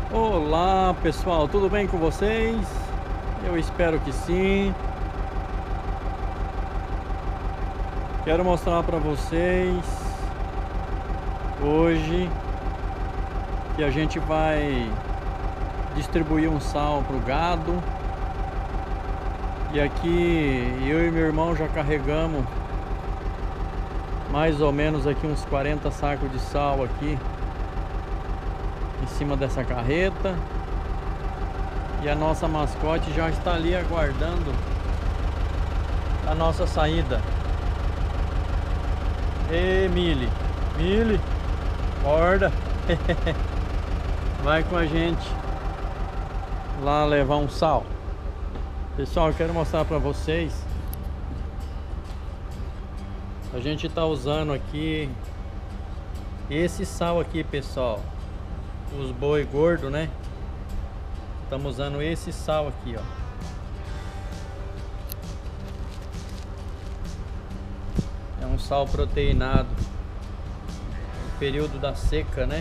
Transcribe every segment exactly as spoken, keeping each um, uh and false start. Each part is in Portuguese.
Olá pessoal, tudo bem com vocês? Eu espero que sim. Quero mostrar para vocês hoje que a gente vai distribuir um sal para o gado. E aqui eu e meu irmão já carregamos mais ou menos aqui uns quarenta sacos de sal aqui em cima dessa carreta, e a nossa mascote já está ali aguardando a nossa saída. Ê, Mili, Mili, acorda. Vai com a gente lá levar um sal. Pessoal, eu quero mostrar para vocês. A gente está usando aqui esse sal aqui, pessoal. Os boi gordo, né? Estamos usando esse sal aqui, ó. É um sal proteinado no período da seca, né?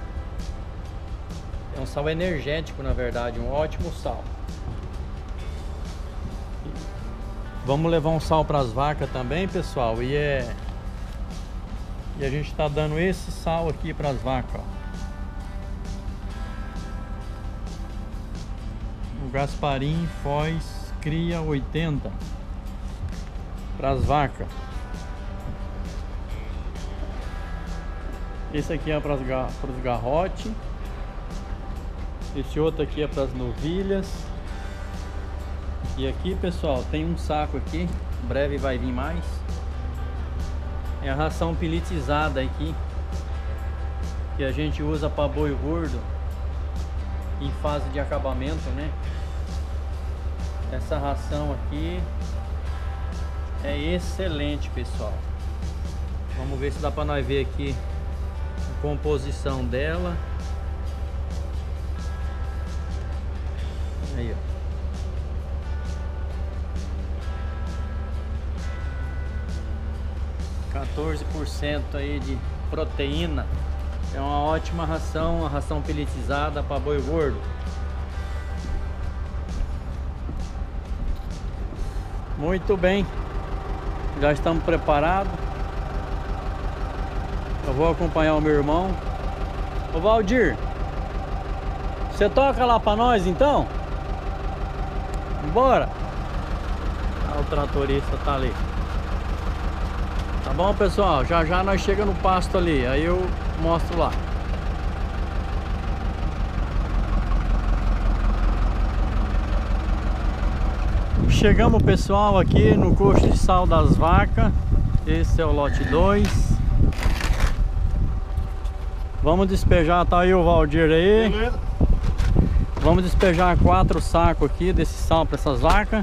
É um sal energético, na verdade, um ótimo sal. Vamos levar um sal para as vacas também, pessoal. E é e a gente está dando esse sal aqui para as vacas, ó. O Gasparim Foz Cria oitenta para as vacas. Esse aqui é para os garrotes. Esse outro aqui é para as novilhas. E aqui, pessoal, tem um saco aqui, em breve vai vir mais. É a ração pelletizada aqui, que a gente usa para boi gordo em fase de acabamento, né? Essa ração aqui é excelente, pessoal. Vamos ver se dá para nós ver aqui a composição dela. Aí, ó. quatorze por cento aí de proteína. É uma ótima ração, uma ração pelletizada para boi gordo. Muito bem, já estamos preparados. Eu vou acompanhar o meu irmão. Ô Valdir, você toca lá para nós então? Bora. Ah, o tratorista tá ali. Tá bom, pessoal? Já já nós chegamos no pasto ali, aí eu mostro lá. Chegamos, pessoal, aqui no coxo de sal das vacas. Esse é o lote dois. Vamos despejar, tá aí o Valdir aí. Beleza. Vamos despejar quatro sacos aqui desse sal para essas vacas.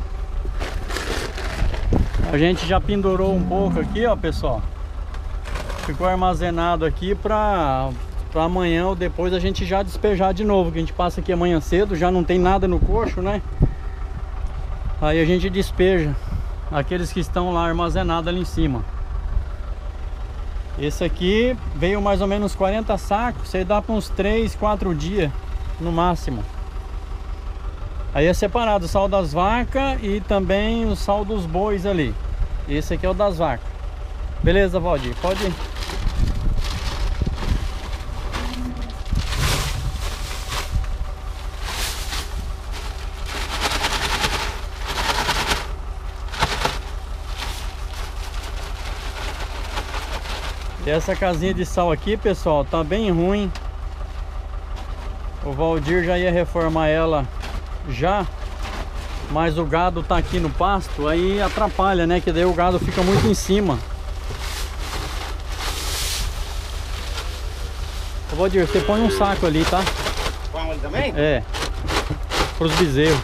A gente já pendurou um pouco aqui, ó, pessoal. Ficou armazenado aqui para para amanhã ou depois a gente já despejar de novo, que a gente passa aqui amanhã cedo, já não tem nada no coxo, né? Aí a gente despeja aqueles que estão lá armazenados ali em cima. Esse aqui veio mais ou menos quarenta sacos, você dá para uns três, quatro dias no máximo. Aí é separado o sal das vacas e também o sal dos bois ali. Esse aqui é o das vacas. Beleza, Valdir? Pode ir. E essa casinha de sal aqui, pessoal, tá bem ruim. O Valdir já ia reformar ela já, mas o gado tá aqui no pasto, aí atrapalha, né? Que daí o gado fica muito em cima. Ô Valdir, você põe um saco ali, tá? Põe ele também? É, pros bezerros.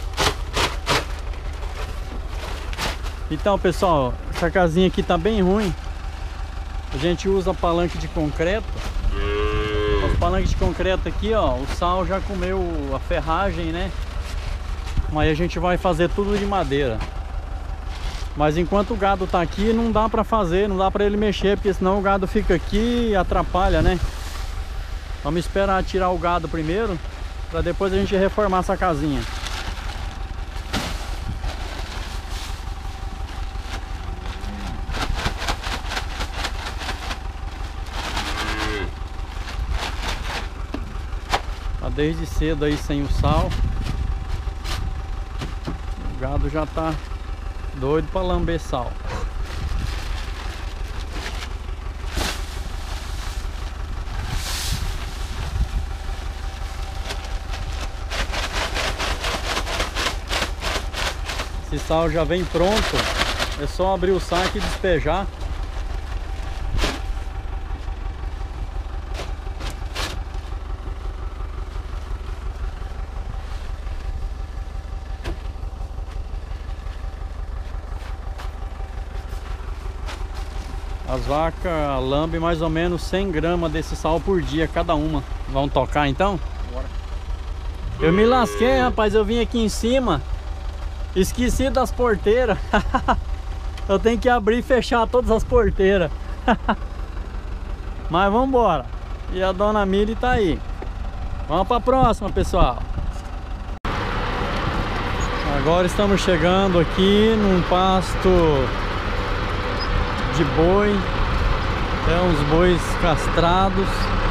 Então, pessoal, essa casinha aqui tá bem ruim. A gente usa palanque de concreto. Os palanques de concreto aqui, ó, o sal já comeu a ferragem, né? Mas a gente vai fazer tudo de madeira. Mas enquanto o gado tá aqui, não dá pra fazer, não dá pra ele mexer, porque senão o gado fica aqui e atrapalha, né? Vamos esperar tirar o gado primeiro para depois a gente reformar essa casinha. Tá desde cedo aí sem o sal. O gado já tá doido para lamber sal. Esse sal já vem pronto, é só abrir o saco e despejar. As vacas lambem mais ou menos cem gramas desse sal por dia cada uma. Vamos tocar então? Bora. Eu me lasquei, rapaz, eu vim aqui em cima, esqueci das porteiras. Eu tenho que abrir e fechar todas as porteiras. Mas vamos embora. E a dona Miri tá aí. Vamos para a próxima, pessoal. Agora estamos chegando aqui num pasto de boi. Tem uns bois castrados.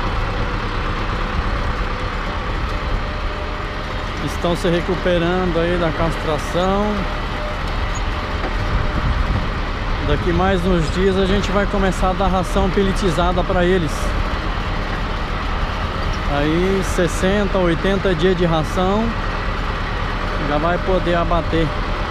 Estão se recuperando aí da castração. Daqui mais uns dias a gente vai começar a dar ração pelletizada para eles. Aí sessenta, oitenta dias de ração, já vai poder abater.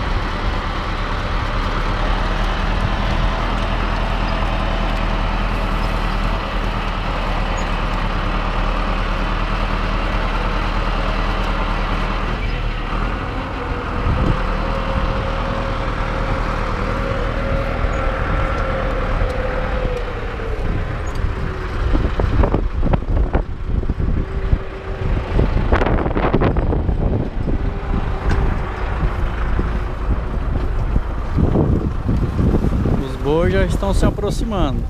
Hoje já estão se aproximando.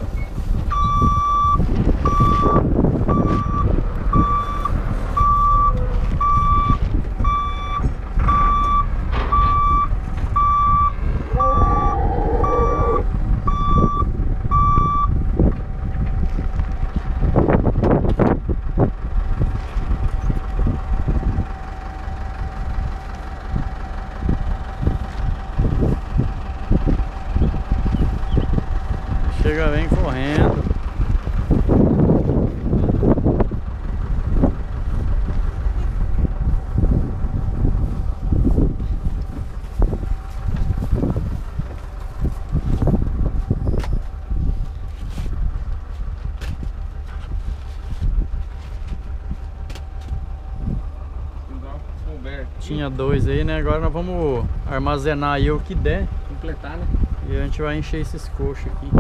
Chega, vem correndo. Tinha dois aí, né? Agora nós vamos armazenar aí o que der. Completar, né? E a gente vai encher esses coxos aqui.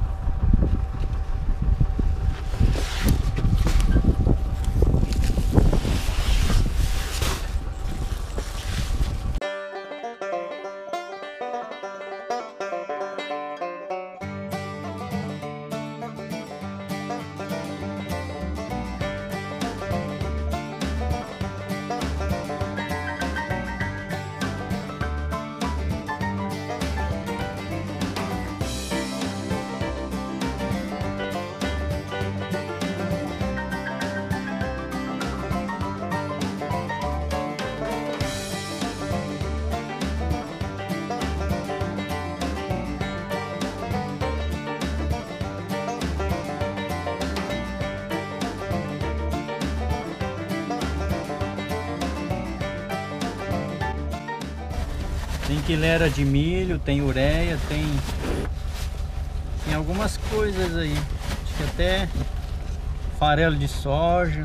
Tem quilera de milho, tem ureia, tem, tem algumas coisas aí. Acho que até farelo de soja.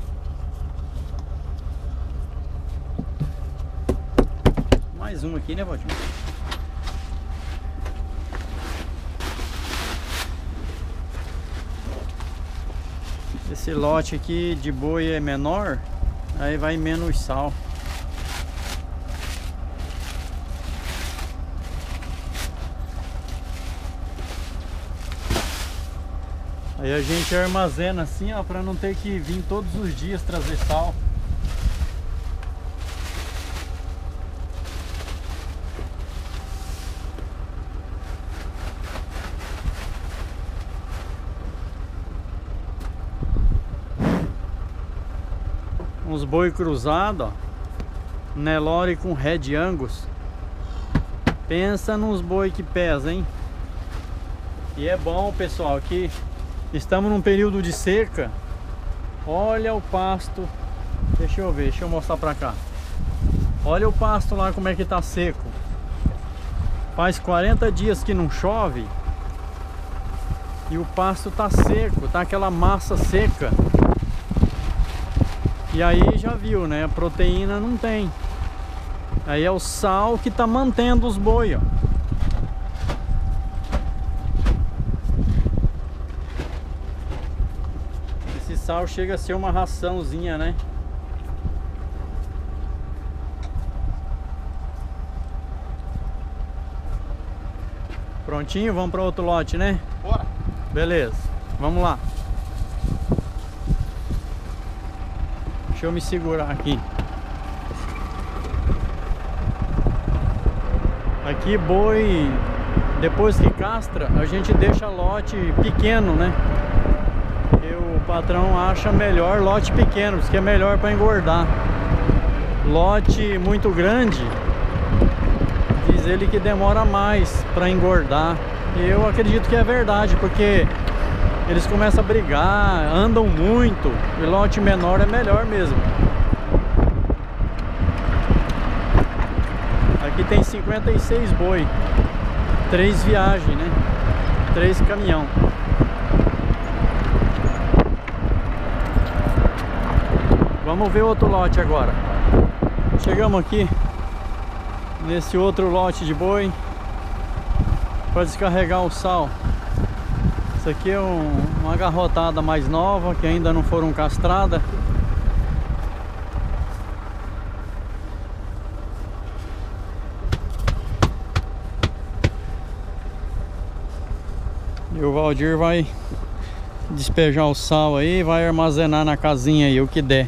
Mais um aqui, né, Valtinho? Esse lote aqui de boi é menor, aí vai menos sal. Aí a gente armazena assim, ó, para não ter que vir todos os dias trazer sal. uns boi cruzado, ó. Nelore com Red Angus. Pensa nos boi que pesa, hein? E é bom, pessoal, que estamos num período de seca. Olha o pasto. Deixa eu ver, deixa eu mostrar pra cá. Olha o pasto lá como é que tá seco. Faz quarenta dias que não chove. E o pasto tá seco, tá aquela massa seca. E aí já viu, né? A proteína não tem. Aí é o sal que tá mantendo os boi, ó. Esse sal chega a ser uma raçãozinha, né? Prontinho, vamos para outro lote, né? Bora! Beleza, vamos lá. Deixa eu me segurar aqui. Aqui boi, depois que castra, a gente deixa lote pequeno, né? E o patrão acha melhor lote pequeno, porque é melhor para engordar. Lote muito grande, diz ele que demora mais para engordar. E eu acredito que é verdade, porque eles começam a brigar, andam muito, e lote menor é melhor mesmo. Aqui tem cinquenta e seis boi, três viagens, né? Três caminhão. Vamos ver outro lote agora. Chegamos aqui nesse outro lote de boi para descarregar o sal. Isso aqui é um, uma garrotada mais nova que ainda não foram castradas. E o Valdir vai despejar o sal aí, vai armazenar na casinha aí o que der.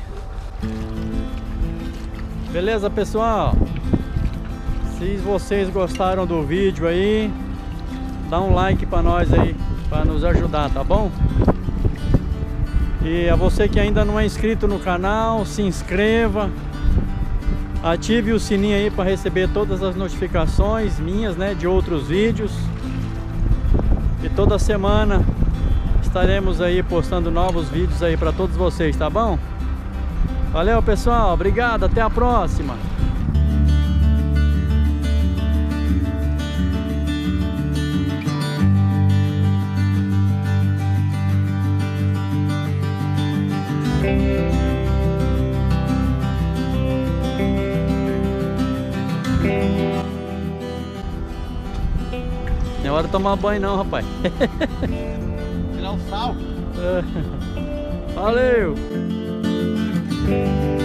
Beleza, pessoal? Se vocês gostaram do vídeo aí, dá um like pra nós aí, pra nos ajudar, tá bom? E a você que ainda não é inscrito no canal, se inscreva, ative o sininho aí para receber todas as notificações minhas, né, de outros vídeos. E toda semana estaremos aí postando novos vídeos aí para todos vocês, tá bom? Valeu, pessoal, obrigado, até a próxima. Não é hora de tomar banho não, rapaz. Tirar o sal. Valeu!